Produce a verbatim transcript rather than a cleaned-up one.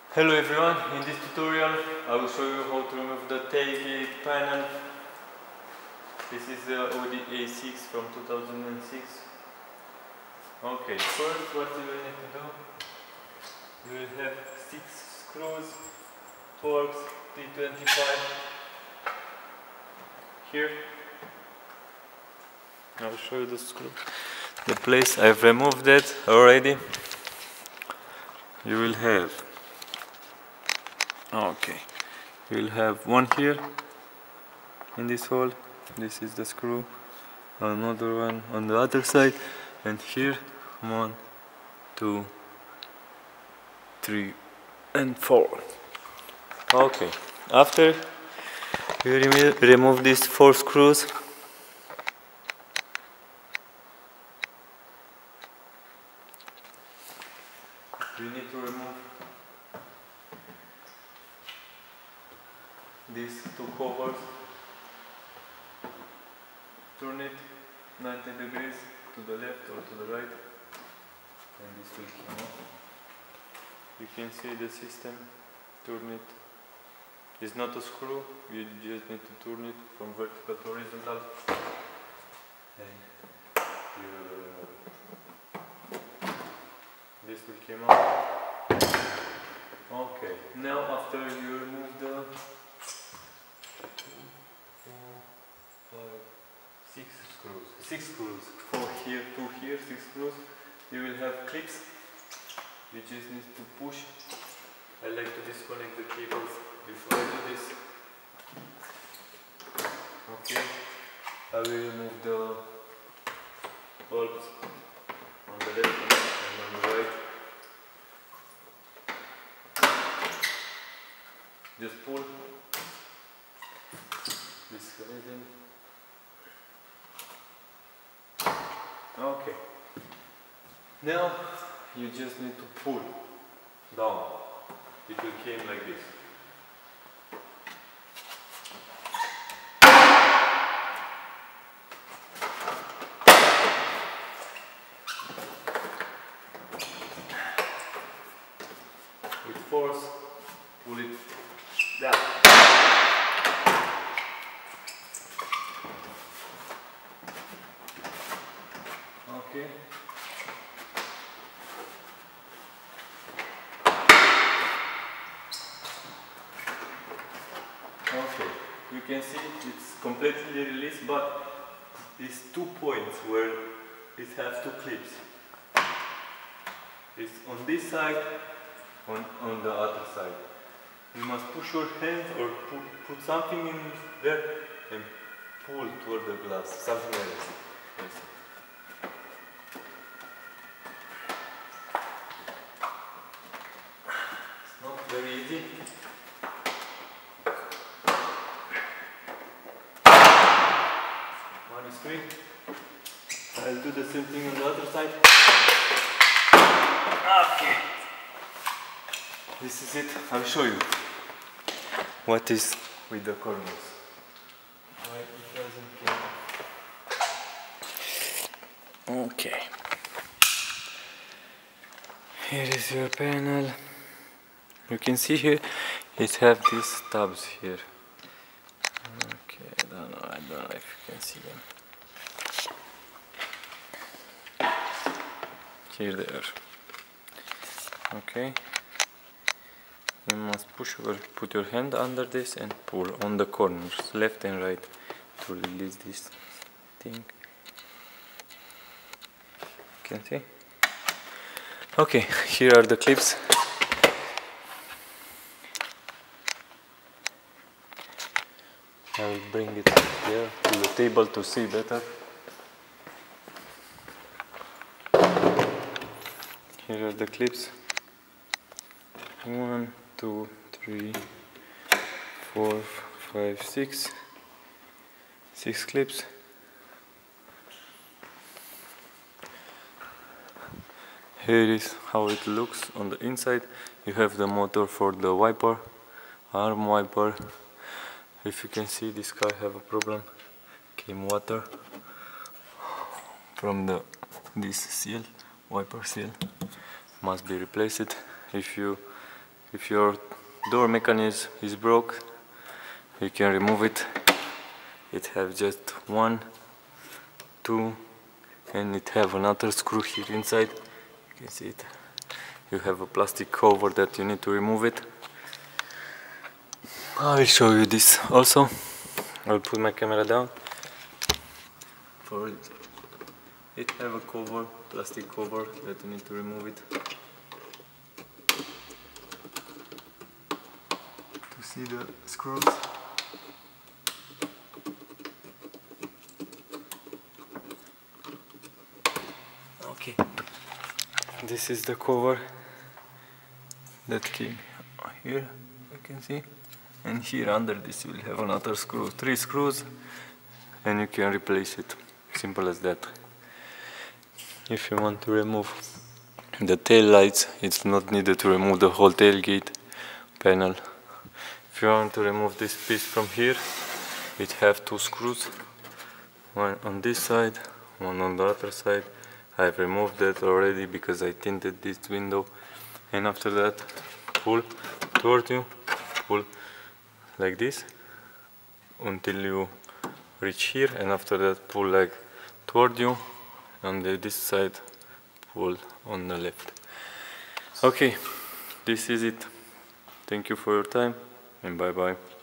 Hello everyone, in this tutorial I will show you how to remove the tailgate panel. This is the Audi A six from two thousand six. Okay, first what you will need to do, you will have six screws, Torx D twenty-five here. I will show you the screw. The place I've removed it already. You will have Okay, we'll have one here in this hole. This is the screw. Another one on the other side, and here one, two, three, and four. Okay, after you remo remove these four screws, we need to remove these two covers. Turn it ninety degrees to the left or to the right, and this will come off. You can see the system. Turn it. It's not a screw, you just need to turn it from vertical to horizontal, and you will remove it. This will come out. Okay, now after you remove the Six screws. Six screws. Four here, two here, six screws. You will have clips. You just need to push. I like to disconnect the cables before I do this. Okay. I will remove the bulbs on the left and on the right. Just pull. Disconnect them. Okay, now you just need to pull down. It will come like this. With force, pull it down. Okay. Okay, you can see it's completely released, but these two points where it has two clips. It's on this side, on, on the other side. You must push your hand or put, put something in there and pull toward the glass, something like this. Yes. Very easy. One is three. I'll do the same thing on the other side. Okay. This is it. I'll show you what is with the corners. Why it doesn't come. Okay. Here is your panel. You can see here, it have these tabs here. Okay, I don't know, I don't know if you can see them. Here they are. Okay. You must push or put your hand under this and pull on the corners, left and right, to release this thing. You can see? Okay, here are the clips. I will bring it here to the table to see better. Here are the clips. One, two, three, four, five, six. Six clips. Here is how it looks on the inside. You have the motor for the wiper, arm wiper. If you can see, this car have a problem. Came water from the this seal, wiper seal. Must be replaced. If you if your door mechanism is broke, you can remove it. It has just one, two, and it have another screw here inside. You can see it. You have a plastic cover that you need to remove it. I will show you this also. I'll put my camera down. For it, it have a cover, plastic cover that you need to remove it. To see the screws. Okay. This is the cover that came here, you can see. And here under this you will have another screw, three screws, and you can replace it. Simple as that. If you want to remove the tail lights, it's not needed to remove the whole tailgate panel. If you want to remove this piece from here, it have two screws, one on this side, one on the other side. I've removed that already because I tinted this window. And after that, pull toward you, pull like this until you reach here, and after that pull like toward you, and this side pull on the left. Okay, this is it. Thank you for your time, and bye bye.